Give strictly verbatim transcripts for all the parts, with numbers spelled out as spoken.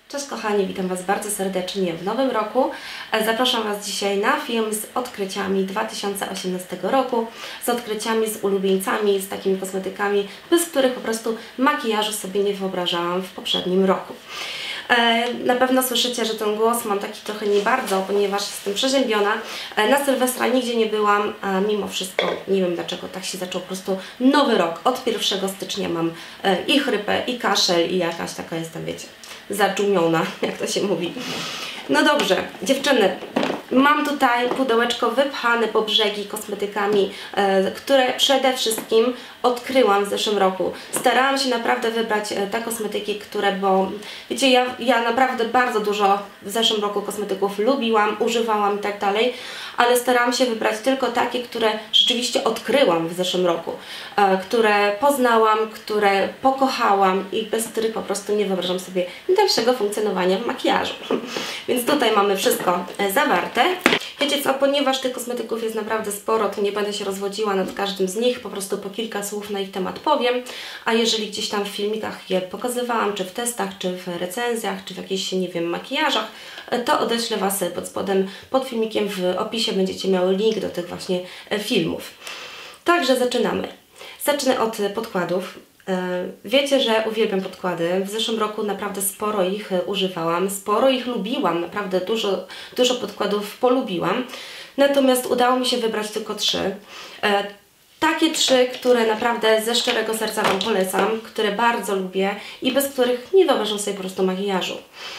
Cześć kochani, witam Was bardzo serdecznie w nowym roku. Zapraszam Was dzisiaj na film z odkryciami dwa tysiące osiemnastego roku, z odkryciami, z ulubieńcami, z takimi kosmetykami, bez których po prostu makijażu sobie nie wyobrażałam w poprzednim roku. Na pewno słyszycie, że ten głos mam taki trochę nie bardzo, ponieważ jestem przeziębiona. Na Sylwestra nigdzie nie byłam, a mimo wszystko nie wiem dlaczego tak się zaczął po prostu nowy rok. Od pierwszego stycznia mam i chrypę, i kaszel, i jakaś taka jestem, wiecie, zadżumiona, jak to się mówi. No dobrze, dziewczyny, mam tutaj pudełeczko wypchane po brzegi kosmetykami, e, które przede wszystkim odkryłam w zeszłym roku. Starałam się naprawdę wybrać e, te kosmetyki, które, bo wiecie, ja, ja naprawdę bardzo dużo w zeszłym roku kosmetyków lubiłam, używałam i tak dalej, ale starałam się wybrać tylko takie, które rzeczywiście odkryłam w zeszłym roku, e, które poznałam, które pokochałam i bez których po prostu nie wyobrażam sobie dalszego funkcjonowania w makijażu. Więc tutaj mamy wszystko e, zawarte. Wiecie co, ponieważ tych kosmetyków jest naprawdę sporo, to nie będę się rozwodziła nad każdym z nich, po prostu po kilka słów na ich temat powiem, a jeżeli gdzieś tam w filmikach je pokazywałam, czy w testach, czy w recenzjach, czy w jakichś, nie wiem, makijażach, to odeślę Was pod spodem, pod filmikiem w opisie będziecie miały link do tych właśnie filmów. Także zaczynamy. Zacznę od podkładów. Wiecie, że uwielbiam podkłady. W zeszłym roku naprawdę sporo ich używałam, sporo ich lubiłam, naprawdę dużo, dużo podkładów polubiłam. Natomiast udało mi się wybrać tylko trzy. Takie trzy, które naprawdę ze szczerego serca Wam polecam, które bardzo lubię i bez których nie wyobrażam sobie po prostu makijażu.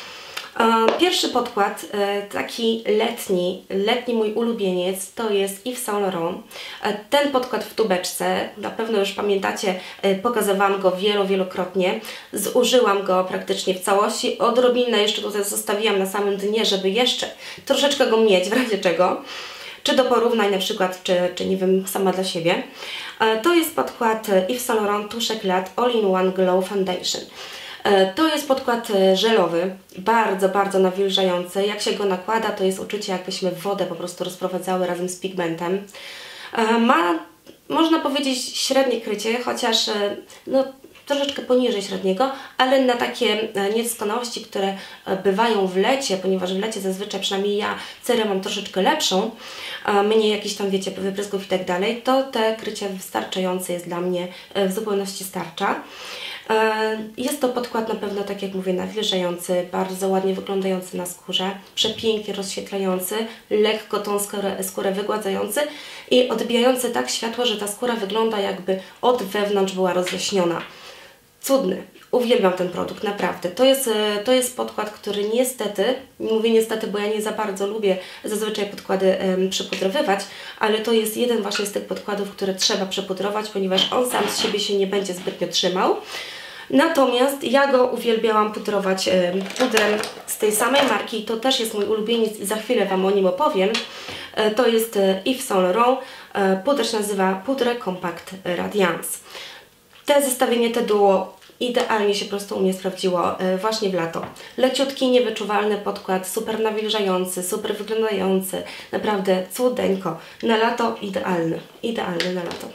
Pierwszy podkład, taki letni, letni mój ulubieniec, to jest Yves Saint Laurent. Ten podkład w tubeczce, na pewno już pamiętacie, pokazywałam go wielo, wielokrotnie. Zużyłam go praktycznie w całości. Odrobinę jeszcze tutaj zostawiłam na samym dnie, żeby jeszcze troszeczkę go mieć, w razie czego. Czy do porównań na przykład, czy, czy nie wiem, sama dla siebie. To jest podkład Yves Saint Laurent Touche Éclat All-in-One Glow Foundation. To jest podkład żelowy, bardzo, bardzo nawilżający. Jak się go nakłada, to jest uczucie, jakbyśmy wodę po prostu rozprowadzały razem z pigmentem. Ma, można powiedzieć, średnie krycie, chociaż no, troszeczkę poniżej średniego, ale na takie niedoskonałości, które bywają w lecie, ponieważ w lecie zazwyczaj, przynajmniej ja, cerę mam troszeczkę lepszą, mniej jakichś tam, wiecie, wyprysków i tak dalej, to te krycie wystarczające jest dla mnie, w zupełności starcza. Jest to podkład na pewno, tak jak mówię, nawilżający, bardzo ładnie wyglądający na skórze, przepięknie rozświetlający, lekko tą skórę, skórę wygładzający i odbijający tak światło, że ta skóra wygląda, jakby od wewnątrz była rozjaśniona. Cudny. Uwielbiam ten produkt, naprawdę. To jest, to jest podkład, który niestety, mówię niestety, bo ja nie za bardzo lubię zazwyczaj podkłady um, przypudrowywać, ale to jest jeden właśnie z tych podkładów, które trzeba przypudrować, ponieważ on sam z siebie się nie będzie zbytnio trzymał. Natomiast ja go uwielbiałam pudrować um, pudrem z tej samej marki, to też jest mój ulubieniec i za chwilę Wam o nim opowiem. E, to jest Yves Saint Laurent, e, puder się nazywa Poudre Compact Radiance. Te zestawienie, te duo idealnie się po prostu u mnie sprawdziło e, właśnie w lato. Leciutki, niewyczuwalny podkład, super nawilżający, super wyglądający, naprawdę cudeńko. Na lato idealny, idealny na lato.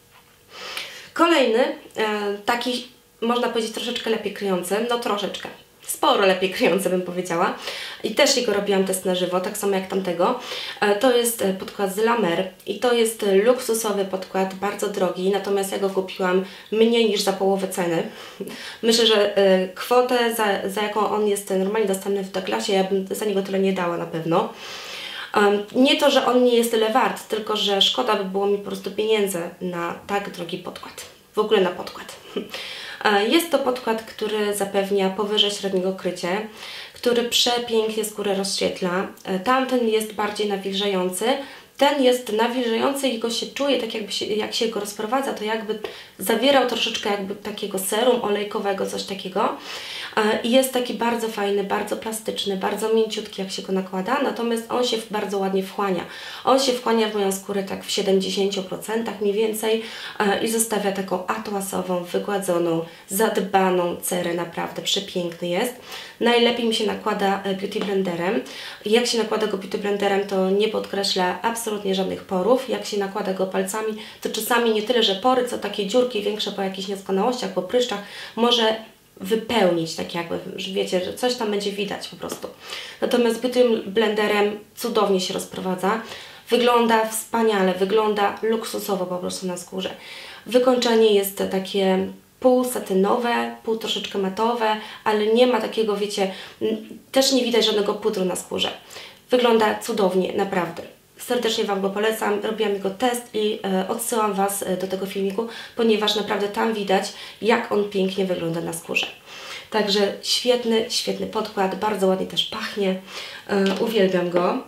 Kolejny, e, taki można powiedzieć troszeczkę lepiej kryjący, no troszeczkę. Sporo lepiej kryjący, bym powiedziała. I też jego robiłam test na żywo, tak samo jak tamtego. To jest podkład z La Mer i to jest luksusowy podkład, bardzo drogi, natomiast ja go kupiłam mniej niż za połowę ceny. Myślę, że kwotę, za, za jaką on jest normalnie dostępny w Douglasie, ja bym za niego tyle nie dała na pewno. Nie to, że on nie jest tyle wart, tylko że szkoda by było mi po prostu pieniędzy na tak drogi podkład. W ogóle na podkład. Jest to podkład, który zapewnia powyżej średniego krycie, który przepięknie skórę rozświetla. Tamten jest bardziej nawilżający. Ten jest nawilżający i go się czuje, tak jakby się, jak się go rozprowadza, to jakby zawierał troszeczkę jakby takiego serum olejkowego, coś takiego. I jest taki bardzo fajny, bardzo plastyczny, bardzo mięciutki, jak się go nakłada, natomiast on się bardzo ładnie wchłania. On się wchłania w moją skórę tak w siedemdziesięciu procentach mniej więcej i zostawia taką atłasową, wygładzoną, zadbaną cerę, naprawdę przepiękny jest. Najlepiej mi się nakłada Beauty Blenderem. Jak się nakłada go Beauty Blenderem, to nie podkreśla absolutnie żadnych porów. Jak się nakłada go palcami, to czasami nie tyle, że pory, co takie dziurki większe po jakichś niedoskonałościach, po pryszczach, może wypełnić, tak jakby, że wiecie, że coś tam będzie widać po prostu. Natomiast tym blenderem cudownie się rozprowadza. Wygląda wspaniale, wygląda luksusowo po prostu na skórze. Wykończenie jest takie pół satynowe, pół troszeczkę matowe, ale nie ma takiego, wiecie, też nie widać żadnego pudru na skórze. Wygląda cudownie, naprawdę. Serdecznie Wam go polecam, robiłam jego test i e, odsyłam Was do tego filmiku, ponieważ naprawdę tam widać, jak on pięknie wygląda na skórze. Także świetny, świetny podkład, bardzo ładnie też pachnie, e, uwielbiam go.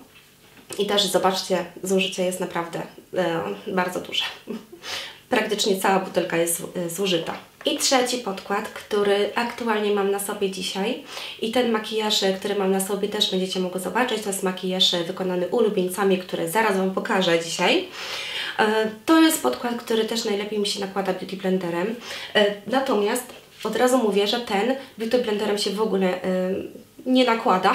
I też zobaczcie, zużycie jest naprawdę e, bardzo duże. Praktycznie cała butelka jest e, zużyta. I trzeci podkład, który aktualnie mam na sobie dzisiaj i ten makijaż, który mam na sobie też będziecie mogli zobaczyć, to jest makijaż wykonany ulubieńcami, który zaraz Wam pokażę dzisiaj. E, to jest podkład, który też najlepiej mi się nakłada beauty blenderem, e, natomiast od razu mówię, że ten beauty blenderem się w ogóle e, nie nakłada.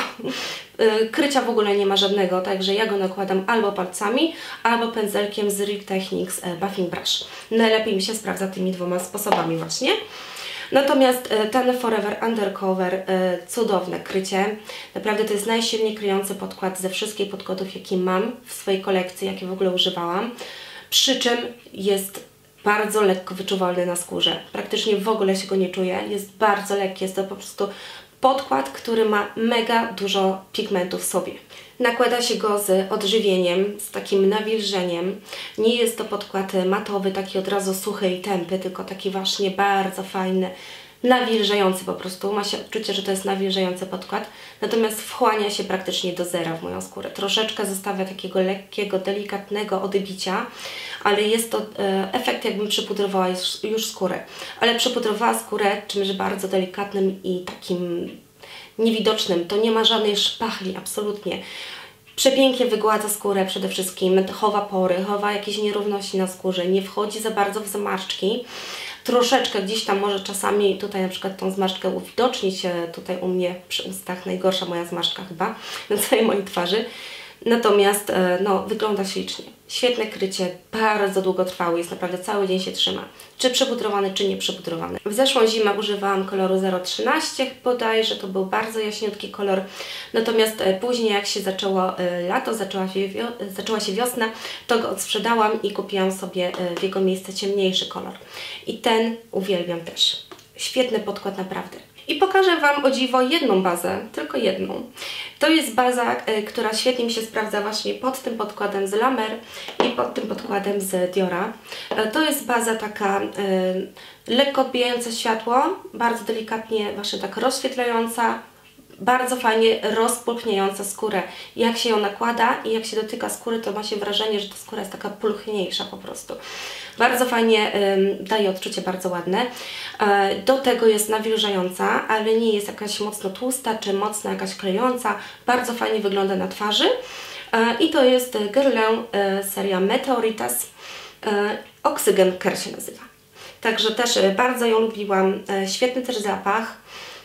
Krycia w ogóle nie ma żadnego, także ja go nakładam albo palcami, albo pędzelkiem z Real Techniques Buffing Brush. Najlepiej mi się sprawdza tymi dwoma sposobami właśnie. Natomiast ten Forever Undercover, cudowne krycie. Naprawdę to jest najsilniej kryjący podkład ze wszystkich podkładów, jakie mam w swojej kolekcji, jakie w ogóle używałam. Przy czym jest bardzo lekko wyczuwalny na skórze. Praktycznie w ogóle się go nie czuje. Jest bardzo lekki, jest to po prostu podkład, który ma mega dużo pigmentu w sobie. Nakłada się go z odżywieniem, z takim nawilżeniem. Nie jest to podkład matowy, taki od razu suchy i tępy, tylko taki właśnie bardzo fajny, nawilżający po prostu. Ma się odczucie, że to jest nawilżający podkład. Natomiast wchłania się praktycznie do zera w moją skórę. Troszeczkę zostawia takiego lekkiego, delikatnego odbicia, ale jest to e, efekt, jakbym przypudrowała już, już skórę. Ale przypudrowała skórę czymś bardzo delikatnym i takim niewidocznym. To nie ma żadnej szpachli, absolutnie. Przepięknie wygładza skórę przede wszystkim, chowa pory, chowa jakieś nierówności na skórze, nie wchodzi za bardzo w zmarszczki. Troszeczkę gdzieś tam może czasami tutaj na przykład tą zmarszczkę uwidocznić, tutaj u mnie przy ustach, najgorsza moja zmarszczka chyba na całej mojej twarzy. Natomiast no, wygląda ślicznie. Świetne krycie, bardzo długotrwałe, jest naprawdę cały dzień się trzyma. Czy przepudrowany, czy nie przepudrowany. W zeszłą zimę używałam koloru zero trzynaście bodajże, to był bardzo jaśniutki kolor. Natomiast później jak się zaczęło lato, zaczęła się, zaczęła się wiosna, to go odsprzedałam i kupiłam sobie w jego miejsce ciemniejszy kolor. I ten uwielbiam też. Świetny podkład naprawdę. I pokażę Wam o dziwo jedną bazę, tylko jedną. To jest baza, y, która świetnie mi się sprawdza właśnie pod tym podkładem z La Mer i pod tym podkładem z Diora. Y, to jest baza taka y, lekko odbijająca światło, bardzo delikatnie właśnie tak rozświetlająca, bardzo fajnie rozpulchniająca skórę. Jak się ją nakłada i jak się dotyka skóry, to ma się wrażenie, że ta skóra jest taka pulchniejsza po prostu. Bardzo fajnie ym, daje odczucie bardzo ładne. E, do tego jest nawilżająca, ale nie jest jakaś mocno tłusta, czy mocno jakaś klejąca. Bardzo fajnie wygląda na twarzy. E, I to jest Guerlain e, seria Meteoritas. E, Oxygen Care się nazywa. Także też bardzo ją lubiłam. E, świetny też zapach.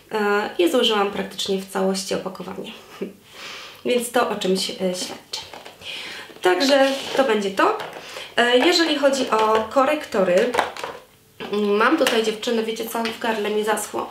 E, I zużyłam praktycznie w całości opakowanie. Więc to o czymś e, świadczy. Także to będzie to. Jeżeli chodzi o korektory, mam tutaj dziewczyny, wiecie co, w gardle mi zaschło.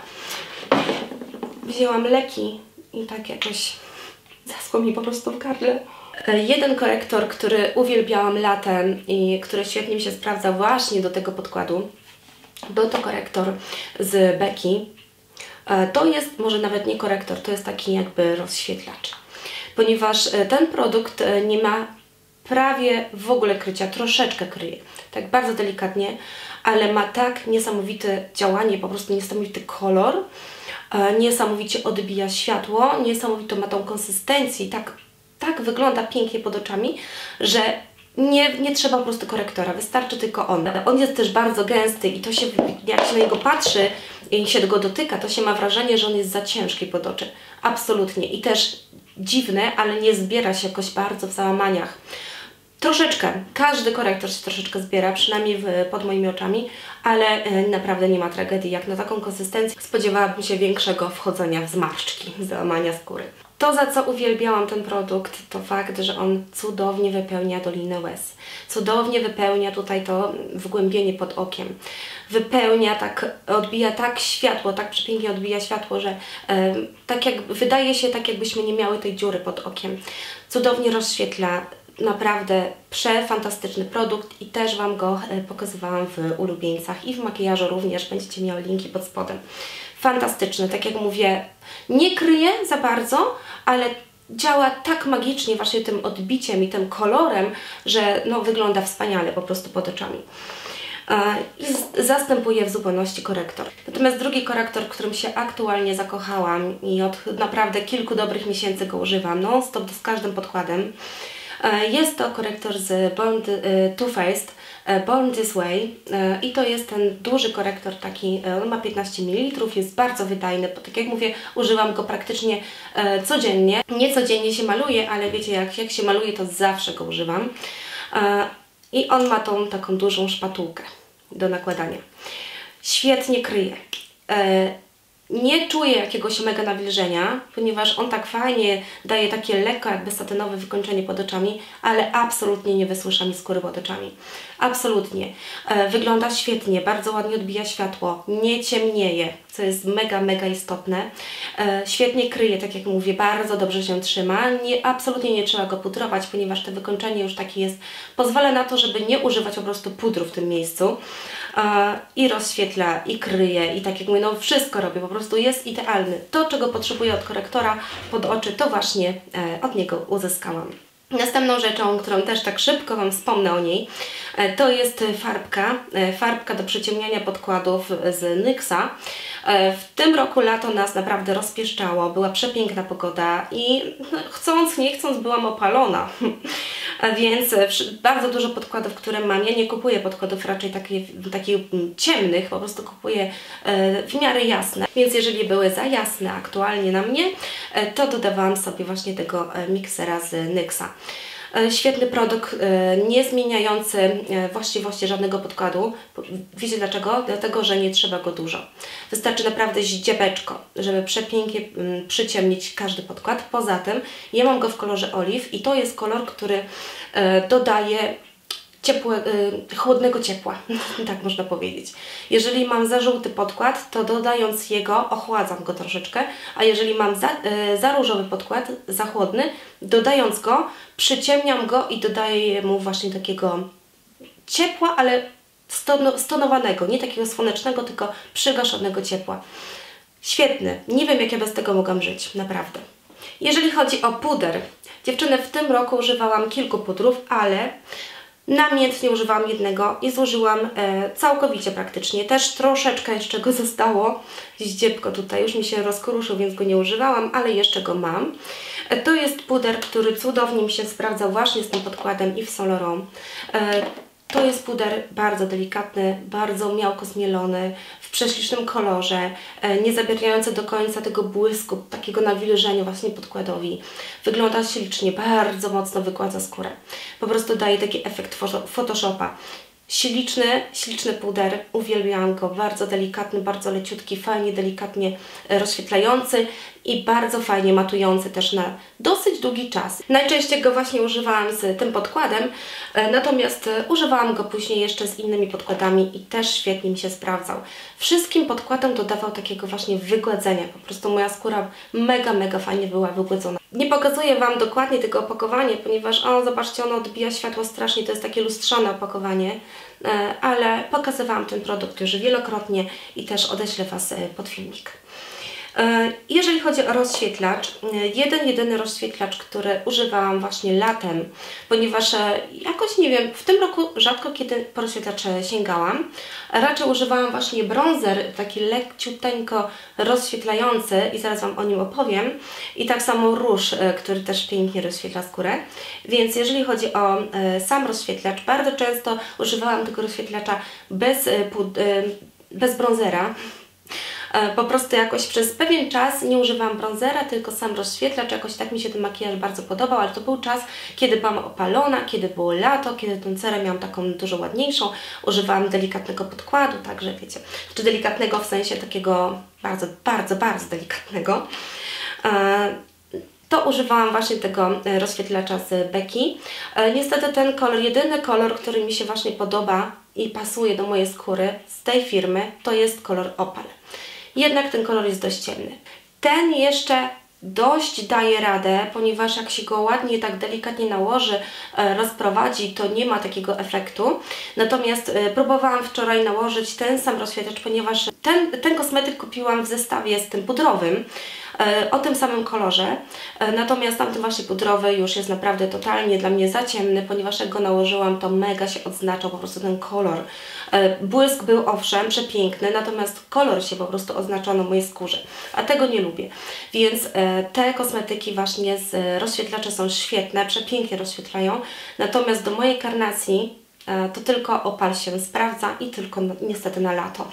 Wzięłam leki i tak jakoś zaschło mi po prostu w gardle. Jeden korektor, który uwielbiałam latem i który świetnie mi się sprawdza właśnie do tego podkładu, był to korektor z Becki. To jest może nawet nie korektor, to jest taki jakby rozświetlacz, ponieważ ten produkt nie ma prawie w ogóle krycia, troszeczkę kryje, tak bardzo delikatnie, ale ma tak niesamowite działanie, po prostu niesamowity kolor, e, niesamowicie odbija światło, niesamowito ma tą konsystencję i tak, tak wygląda pięknie pod oczami, że nie, nie trzeba po prostu korektora, wystarczy tylko on. On jest też bardzo gęsty i to się, jak się na niego patrzy i się go dotyka, to się ma wrażenie, że on jest za ciężki pod oczy. Absolutnie. I też dziwne, ale nie zbiera się jakoś bardzo w załamaniach. Troszeczkę, każdy korektor się troszeczkę zbiera, przynajmniej w, pod moimi oczami, ale y, naprawdę nie ma tragedii. Jak na taką konsystencję spodziewałabym się większego wchodzenia w zmarszczki, załamania skóry. To, za co uwielbiałam ten produkt, to fakt, że on cudownie wypełnia dolinę łez. Cudownie wypełnia tutaj to wgłębienie pod okiem. Wypełnia tak, odbija tak światło, tak przepięknie odbija światło, że e, tak jak, wydaje się, tak jakbyśmy nie miały tej dziury pod okiem. Cudownie rozświetla. Naprawdę przefantastyczny produkt i też Wam go e, pokazywałam w ulubieńcach i w makijażu również. Będziecie miały linki pod spodem. Fantastyczny, tak jak mówię, nie kryje za bardzo, ale działa tak magicznie właśnie tym odbiciem i tym kolorem, że no, wygląda wspaniale po prostu pod oczami. I zastępuje w zupełności korektor. Natomiast drugi korektor, w którym się aktualnie zakochałam i od naprawdę kilku dobrych miesięcy go używam, non stop z każdym podkładem, jest to korektor z Born Too Faced Born This Way i to jest ten duży korektor taki, on ma piętnaście mililitrów, jest bardzo wydajny, bo tak jak mówię, używam go praktycznie codziennie. Nie codziennie się maluje, ale wiecie, jak, jak się maluje, to zawsze go używam. I on ma tą taką dużą szpatułkę do nakładania. Świetnie kryje. Nie czuję jakiegoś mega nawilżenia, ponieważ on tak fajnie daje takie lekko jakby satynowe wykończenie pod oczami, ale absolutnie nie wysłusza mi skóry pod oczami. Absolutnie. E, wygląda świetnie, bardzo ładnie odbija światło, nie ciemnieje, co jest mega, mega istotne. E, świetnie kryje, tak jak mówię, bardzo dobrze się trzyma. Nie, absolutnie nie trzeba go pudrować, ponieważ to wykończenie już takie jest, pozwala na to, żeby nie używać po prostu pudru w tym miejscu. E, I rozświetla, i kryje, i tak jak mówię, no wszystko robię, po prostu jest idealny. To, czego potrzebuję od korektora pod oczy, to właśnie e, od niego uzyskałam. Następną rzeczą, którą też tak szybko Wam wspomnę o niej, to jest farbka, farbka do przyciemniania podkładów z NYXa. W tym roku lato nas naprawdę rozpieszczało, była przepiękna pogoda i chcąc, nie chcąc byłam opalona. Więc bardzo dużo podkładów, które mam, ja nie kupuję podkładów raczej takich, takich ciemnych, po prostu kupuję w miarę jasne. Więc jeżeli były za jasne aktualnie na mnie, to dodawałam sobie właśnie tego miksera z NYXa. Świetny produkt, nie zmieniający właściwości żadnego podkładu. Wiecie dlaczego? Dlatego, że nie trzeba go dużo. Wystarczy naprawdę ździebeczko, żeby przepięknie przyciemnić każdy podkład. Poza tym ja mam go w kolorze oliw i to jest kolor, który dodaje ciepłe, chłodnego ciepła, tak można powiedzieć. Jeżeli mam za żółty podkład, to dodając jego, ochładzam go troszeczkę, a jeżeli mam za, za różowy podkład, za chłodny, dodając go, przyciemniam go i dodaję mu właśnie takiego ciepła, ale stonowanego, nie takiego słonecznego, tylko przygaszonego ciepła. Świetny. Nie wiem, jak ja bez tego mogłam żyć, naprawdę. Jeżeli chodzi o puder, dziewczyny, w tym roku używałam kilku pudrów, ale namiętnie używałam jednego i zużyłam e, całkowicie praktycznie. Też troszeczkę jeszcze go zostało. Ździebko tutaj już mi się rozkruszył, więc go nie używałam, ale jeszcze go mam. E, to jest puder, który cudownie mi się sprawdzał właśnie z tym podkładem i w Solorą. E, to jest puder bardzo delikatny, bardzo miałko zmielony, w prześlicznym kolorze, e, nie zabierający do końca tego błysku, takiego nawilżenia właśnie podkładowi. Wygląda ślicznie, bardzo mocno wygładza skórę. Po prostu daje taki efekt Photoshopa. Śliczny, śliczny puder, uwielbiałam go, bardzo delikatny, bardzo leciutki, fajnie, delikatnie rozświetlający i bardzo fajnie matujący też na dosyć długi czas. Najczęściej go właśnie używałam z tym podkładem, natomiast używałam go później jeszcze z innymi podkładami i też świetnie mi się sprawdzał. Wszystkim podkładom dodawał takiego właśnie wygładzenia, po prostu moja skóra mega, mega fajnie była wygładzona. Nie pokazuję Wam dokładnie tego opakowania, ponieważ o, zobaczcie, ono odbija światło strasznie, to jest takie lustrzane opakowanie, ale pokazywałam ten produkt już wielokrotnie i też odeślę Was pod filmik. Jeżeli chodzi o rozświetlacz, jeden jedyny rozświetlacz, który używałam właśnie latem, ponieważ jakoś nie wiem, w tym roku rzadko kiedy po rozświetlacz sięgałam. Raczej używałam właśnie bronzer, taki leciuteńko rozświetlający i zaraz Wam o nim opowiem. I tak samo róż, który też pięknie rozświetla skórę. Więc jeżeli chodzi o sam rozświetlacz, bardzo często używałam tego rozświetlacza bez, bez bronzera. Po prostu jakoś przez pewien czas nie używałam bronzera, tylko sam rozświetlacz, jakoś tak mi się ten makijaż bardzo podobał, ale to był czas, kiedy byłam opalona, kiedy było lato, kiedy tą cerę miałam taką dużo ładniejszą, używałam delikatnego podkładu, także wiecie, czy delikatnego w sensie takiego bardzo, bardzo, bardzo delikatnego. to używałam właśnie tego rozświetlacza z Becky. Niestety ten kolor, jedyny kolor, który mi się właśnie podoba i pasuje do mojej skóry z tej firmy, to jest kolor Opal. Jednak ten kolor jest dość ciemny. Ten jeszcze dość daje radę, ponieważ jak się go ładnie, tak delikatnie nałoży, rozprowadzi, to nie ma takiego efektu. Natomiast próbowałam wczoraj nałożyć ten sam rozświetlacz, ponieważ ten, ten kosmetyk kupiłam w zestawie z tym pudrowym, o tym samym kolorze. Natomiast tamten właśnie pudrowy już jest naprawdę totalnie dla mnie za ciemny, ponieważ jak go nałożyłam, to mega się odznaczał po prostu ten kolor. Błysk był owszem przepiękny, natomiast kolor się po prostu oznaczał na mojej skórze, a tego nie lubię. Więc te kosmetyki właśnie z rozświetlacze są świetne, przepięknie rozświetlają, natomiast do mojej karnacji to tylko Opal się sprawdza i tylko no, niestety na lato.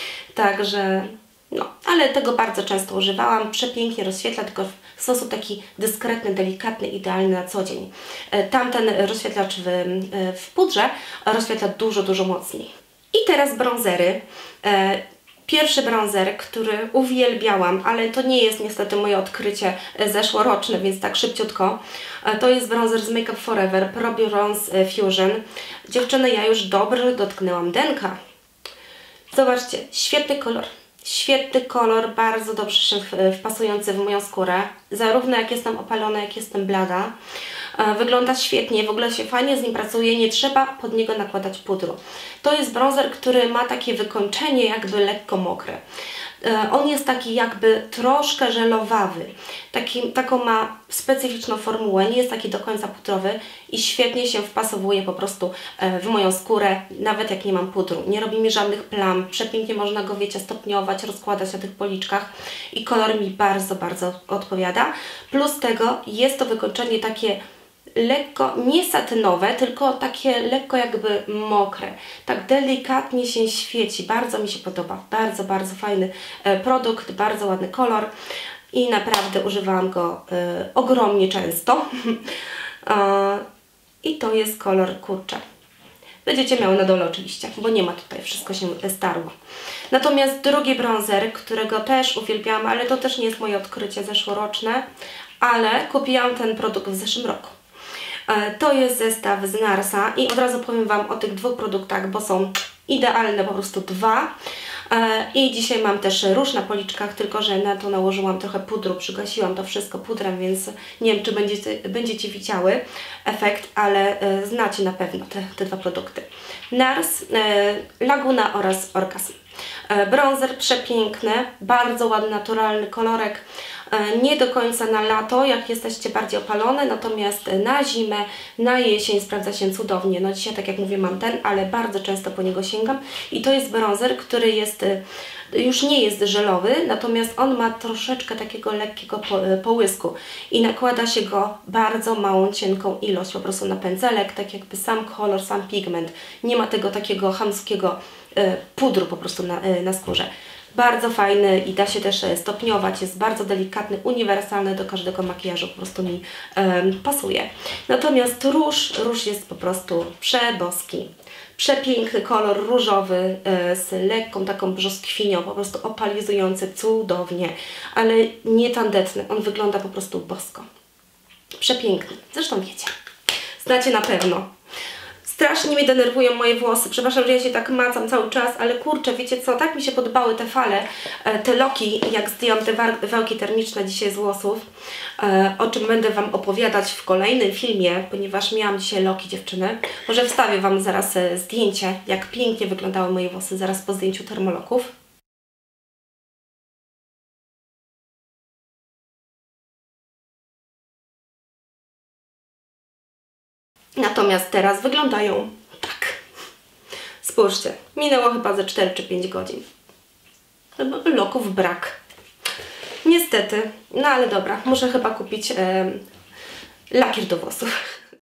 Także no, ale tego bardzo często używałam, przepięknie rozświetla, tylko w sposób taki dyskretny, delikatny, idealny na co dzień. Tamten rozświetlacz w, w pudrze rozświetla dużo, dużo mocniej. I teraz brązery. Pierwszy brązer, który uwielbiałam, ale to nie jest niestety moje odkrycie zeszłoroczne, więc tak szybciutko. To jest brązer z Make Up For Ever Pro Bronze Fusion. Dziewczyny, ja już dobrze dotknęłam denka. Zobaczcie, świetny kolor. Świetny kolor, bardzo dobrze wpasujący w moją skórę, zarówno jak jestem opalona, jak jestem blada. Wygląda świetnie, w ogóle się fajnie z nim pracuje, nie trzeba pod niego nakładać pudru. To jest brązer, który ma takie wykończenie jakby lekko mokre. On jest taki jakby troszkę żelowawy, taki, taką ma specyficzną formułę, nie jest taki do końca pudrowy i świetnie się wpasowuje po prostu w moją skórę, nawet jak nie mam pudru. Nie robi mi żadnych plam, przepięknie można go, wiecie, stopniować, rozkładać na tych policzkach i kolor mi bardzo, bardzo odpowiada. Plus tego jest to wykończenie takie lekko, nie satynowe, tylko takie lekko jakby mokre. Tak delikatnie się świeci. Bardzo mi się podoba. Bardzo, bardzo fajny produkt, bardzo ładny kolor i naprawdę używałam go y, ogromnie często. I to jest kolor, kurczę. Będziecie miały na dole oczywiście, bo nie ma tutaj, wszystko się starło. Natomiast drugi brązer, którego też uwielbiałam, ale to też nie jest moje odkrycie zeszłoroczne, ale kupiłam ten produkt w zeszłym roku. To jest zestaw z Narsa i od razu powiem Wam o tych dwóch produktach, bo są idealne po prostu dwa. I dzisiaj mam też róż na policzkach, tylko że na to nałożyłam trochę pudru, przygasiłam to wszystko pudrem, więc nie wiem, czy będziecie, będziecie widziały efekt, ale znacie na pewno te, te dwa produkty. Nars, Laguna oraz Orgasm. Bronzer przepiękny, bardzo ładny, naturalny kolorek. Nie do końca na lato, jak jesteście bardziej opalone, natomiast na zimę, na jesień sprawdza się cudownie. No dzisiaj, tak jak mówię, mam ten, ale bardzo często po niego sięgam. I to jest bronzer, który jest, już nie jest żelowy, natomiast on ma troszeczkę takiego lekkiego połysku i nakłada się go bardzo małą, cienką ilość, po prostu na pędzelek, tak jakby sam kolor, sam pigment. Nie ma tego takiego chamskiego pudru po prostu na, na skórze. Bardzo fajny i da się też stopniować, jest bardzo delikatny, uniwersalny do każdego makijażu, po prostu mi um, pasuje. Natomiast róż, róż jest po prostu przeboski. Przepiękny kolor różowy e, z lekką taką brzoskwinią, po prostu opalizujący cudownie, ale nie tandetny, on wygląda po prostu bosko. Przepiękny, zresztą wiecie, znacie na pewno. Strasznie mnie denerwują moje włosy. Przepraszam, że ja się tak macam cały czas, ale kurczę, wiecie co, tak mi się podobały te fale, te loki, jak zdjęłam te wałki termiczne dzisiaj z włosów, o czym będę Wam opowiadać w kolejnym filmie, ponieważ miałam dzisiaj loki, dziewczyny. Może wstawię Wam zaraz zdjęcie, jak pięknie wyglądały moje włosy zaraz po zdjęciu termoloków. Natomiast teraz wyglądają tak. Spójrzcie, minęło chyba ze cztery czy pięć godzin. Loków brak. Niestety, no ale dobra, muszę chyba kupić e, lakier do włosów.